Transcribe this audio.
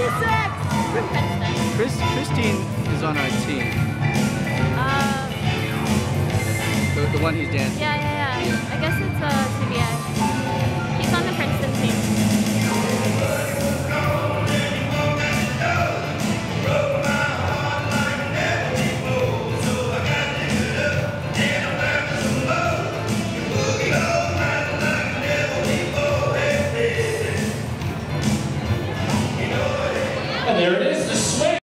From Princeton. Christine is on our team. The one who's dancing. Yeah. I guess it's TBI.